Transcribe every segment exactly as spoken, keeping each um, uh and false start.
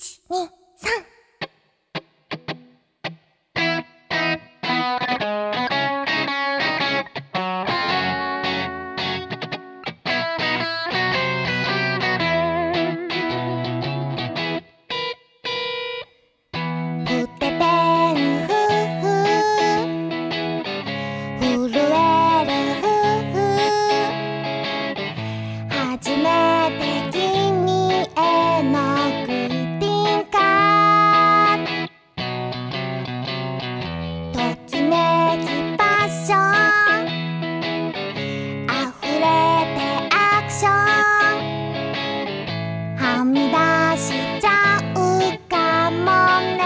一、二、三。ふてペンふふ震えるふふ初めて君へのグリーティングカードときめきパッション溢れてアクションはみ出しちゃうかもね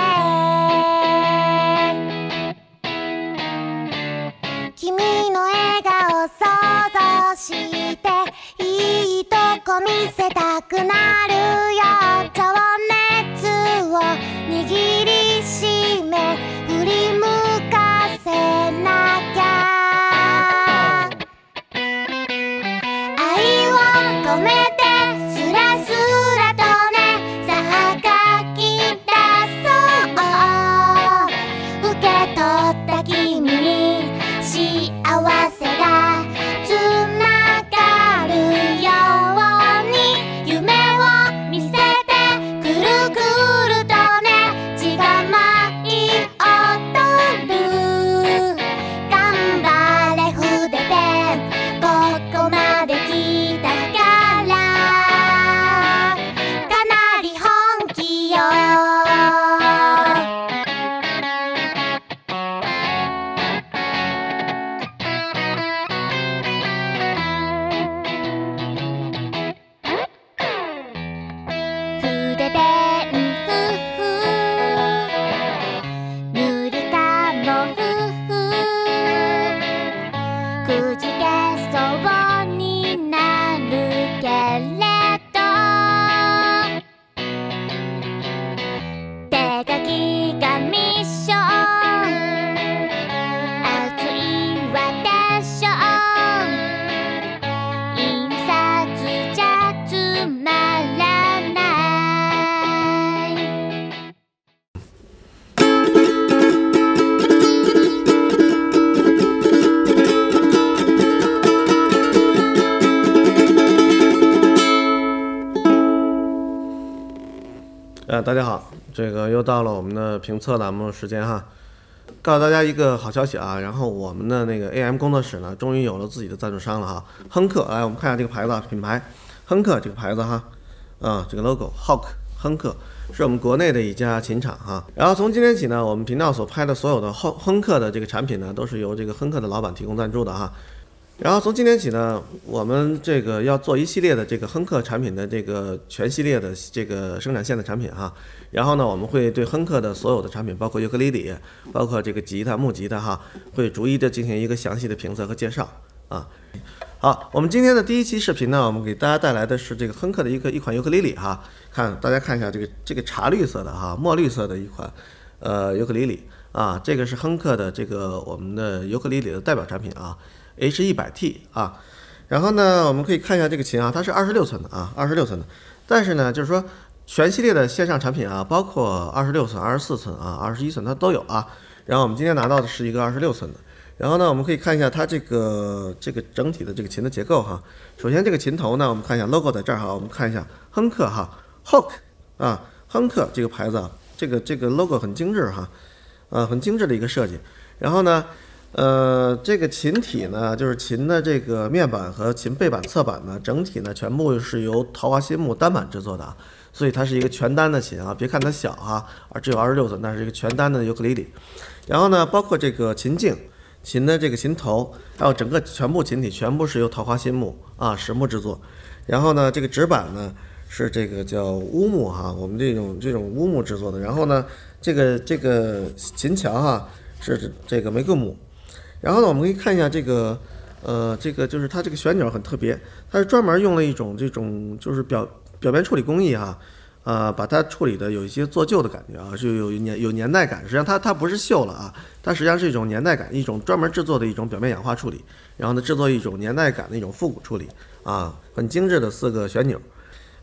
君の笑顔想像していいとこ見せたくなるよ情熱を握りしめ振り向かせなきゃ愛を込めてスラスラとねさあ書き出そう受け取った君に幸せがつながるように夢を見せてくるくるとね血が舞い踊る頑張れ筆ペンここまで来たからかなり本気よ筆ペンふふ塗りかもふふくじけそうになるけれど手書きがミッション熱いわでしょ印刷じゃつまらない呃，大家好，这个又到了我们的评测栏目时间哈。告诉大家一个好消息啊，然后我们的那个 A M 工作室呢，终于有了自己的赞助商了哈。亨克，来我们看一下这个牌子啊，品牌亨克这个牌子哈，啊这个 logo Hawk 亨克是我们国内的一家琴厂哈。然后从今天起呢，我们频道所拍的所有的亨亨克的这个产品呢，都是由这个亨克的老板提供赞助的哈。然后从今天起呢，我们这个要做一系列的这个亨克产品的这个全系列的这个生产线的产品哈。然后呢，我们会对亨克的所有的产品，包括尤克里里，包括这个吉他、木吉他哈，会逐一的进行一个详细的评测和介绍啊。好，我们今天的第一期视频呢，我们给大家带来的是这个亨克的一个一款尤克里里哈。看大家看一下这个这个茶绿色的哈，墨绿色的一款呃尤克里里啊，这个是亨克的这个我们的尤克里里的代表产品啊。H 一百 T 啊，然后呢，我们可以看一下这个琴啊，它是二十六寸的啊，二十六寸的。但是呢，就是说全系列的线上产品啊，包括二十六寸、二十四寸啊、二十一寸它都有啊。然后我们今天拿到的是一个二十六寸的。然后呢，我们可以看一下它这个这个整体的这个琴的结构哈。首先这个琴头呢，我们看一下 logo 在这儿哈，我们看一下亨克哈 ，Hawk 啊，亨克这个牌子啊，这个这个 logo 很精致哈，呃，很精致的一个设计。然后呢。呃，这个琴体呢，就是琴的这个面板和琴背板、侧板呢，整体呢全部是由桃花心木单板制作的啊，所以它是一个全单的琴啊。别看它小哈，而只有二十六寸，但是一个全单的尤克里里。然后呢，包括这个琴颈、琴的这个琴头，还有整个全部琴体全部是由桃花心木啊实木制作。然后呢，这个指板呢是这个叫乌木哈，我们这种这种乌木制作的。然后呢，这个这个琴桥哈是这个玫瑰木。然后呢，我们可以看一下这个，呃，这个就是它这个旋钮很特别，它是专门用了一种这种就是表表面处理工艺哈，呃，把它处理的有一些做旧的感觉啊，就有年有年代感。实际上它它不是锈了啊，它实际上是一种年代感，一种专门制作的一种表面氧化处理，然后呢制作一种年代感的一种复古处理啊，很精致的四个旋钮。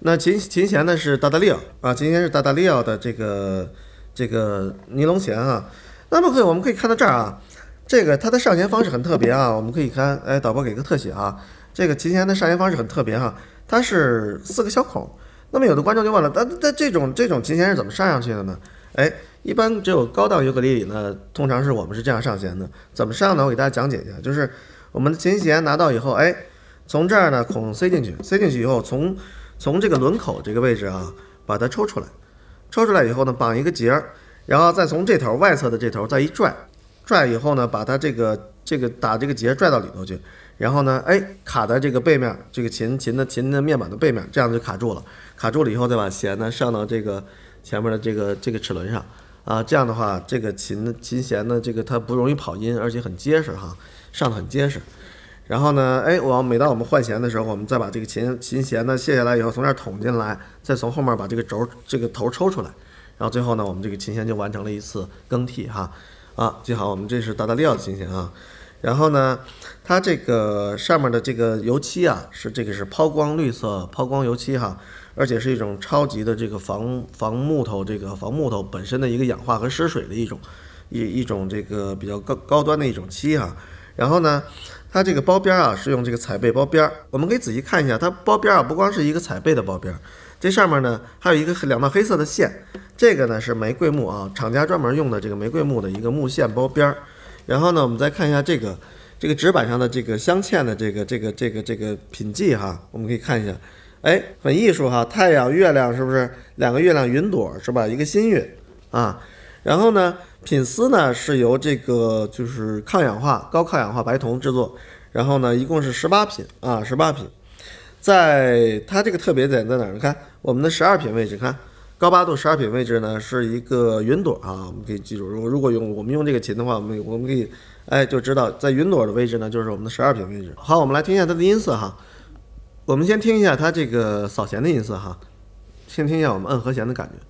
那琴琴弦呢是达达利奥啊，琴弦是达达利奥的这个这个尼龙弦啊。那么可以我们可以看到这儿啊，这个它的上弦方式很特别啊。我们可以看，哎，导播给个特写啊，这个琴弦的上弦方式很特别哈、啊，它是四个小孔。那么有的观众就问了，那那这种这种琴弦是怎么上上去的呢？哎，一般只有高档尤克里里呢，通常是我们是这样上弦的。怎么上呢？我给大家讲解一下，就是我们的琴弦拿到以后，哎，从这儿呢孔塞进去，塞进去以后从从这个轮口这个位置啊，把它抽出来，抽出来以后呢，绑一个结儿，然后再从这头外侧的这头再一拽，拽以后呢，把它这个这个打这个结拽到里头去，然后呢，哎，卡在这个背面，这个琴琴的琴的面板的背面，这样就卡住了。卡住了以后，再把弦呢上到这个前面的这个这个齿轮上啊，这样的话，这个琴的琴弦呢，这个它不容易跑音，而且很结实哈，上的很结实。然后呢，哎，我每当我们换弦的时候，我们再把这个琴琴弦呢卸下来以后，从这儿捅进来，再从后面把这个轴这个头抽出来，然后最后呢，我们这个琴弦就完成了一次更替哈。啊，记好，我们这是达达利奥的琴弦啊。然后呢，它这个上面的这个油漆啊，是这个是抛光绿色抛光油漆哈，而且是一种超级的这个防防木头这个防木头本身的一个氧化和失水的一种一一种这个比较高高端的一种漆哈。然后呢，它这个包边啊是用这个彩贝包边，我们可以仔细看一下，它包边啊不光是一个彩贝的包边，这上面呢还有一个两道黑色的线，这个呢是玫瑰木啊，厂家专门用的这个玫瑰木的一个木线包边。然后呢，我们再看一下这个这个纸板上的这个镶嵌的这个这个这个这个品记哈，我们可以看一下，哎，很艺术哈，太阳、月亮是不是两个月亮云朵是吧？一个新月啊。然后呢，品丝呢是由这个就是抗氧化高抗氧化白铜制作，然后呢一共是十八品啊，十八品。在它这个特别点在哪儿？看我们的十二品位置，看高八度十二品位置呢是一个云朵啊，我们可以记住，如果如果用我们用这个琴的话，我们我们可以哎就知道在云朵的位置呢就是我们的十二品位置。好，我们来听一下它的音色哈。我们先听一下它这个扫弦的音色哈，先听一下我们摁和弦的感觉。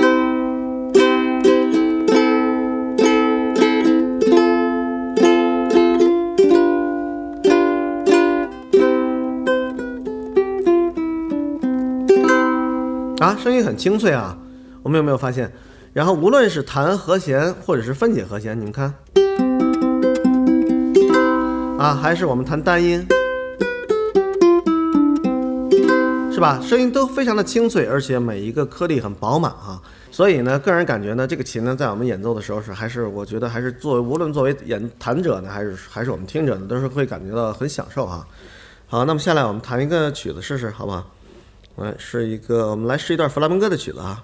啊，声音很清脆啊，我们有没有发现？然后无论是弹和弦或者是分解和弦，你们看，啊，还是我们弹单音，是吧？声音都非常的清脆，而且每一个颗粒很饱满啊。所以呢，个人感觉呢，这个琴呢，在我们演奏的时候是还是我觉得还是作为无论作为演弹者呢，还是还是我们听者呢，都是会感觉到很享受哈。好，那么下来我们弹一个曲子试试，好不好？来，是一个，我们来试一段弗拉门戈的曲子啊。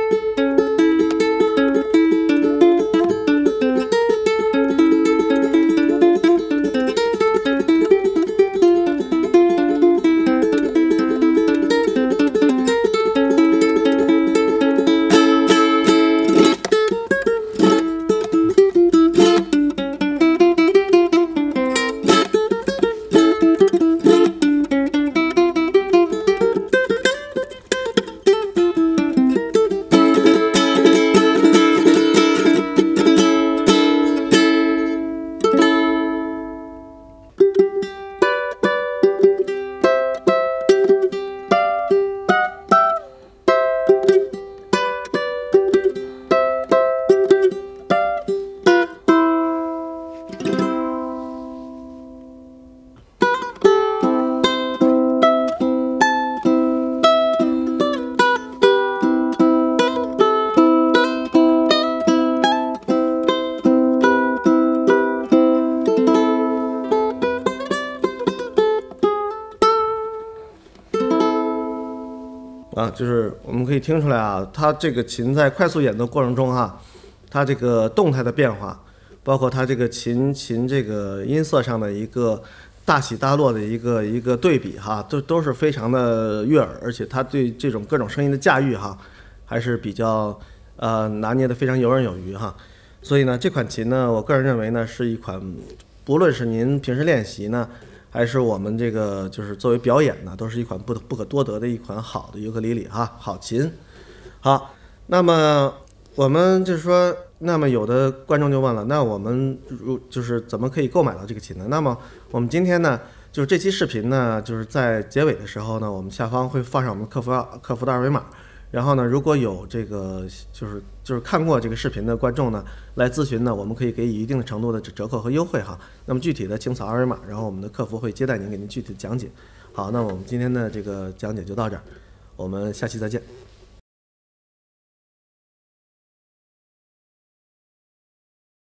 啊，就是我们可以听出来啊，它这个琴在快速演奏过程中哈，它这个动态的变化，包括它这个琴琴这个音色上的一个大起大落的一个一个对比哈，都都是非常的悦耳，而且它对这种各种声音的驾驭哈，还是比较呃拿捏的非常游刃有余哈。所以呢，这款琴呢，我个人认为呢，是一款不论是您平时练习呢，还是我们这个就是作为表演呢，都是一款不不可多得的一款好的尤克里里哈，好琴。好，那么我们就是说，那么有的观众就问了，那我们如就是怎么可以购买到这个琴呢？那么我们今天呢， 就是这期视频呢，就是在结尾的时候呢，我们下方会放上我们客服客服的二维码。然后呢，如果有这个就是就是看过这个视频的观众呢，来咨询呢，我们可以给予一定程度的折扣和优惠哈。那么具体的请扫二维码，然后我们的客服会接待您，给您具体的讲解。好，那我们今天的这个讲解就到这儿，我们下期再见。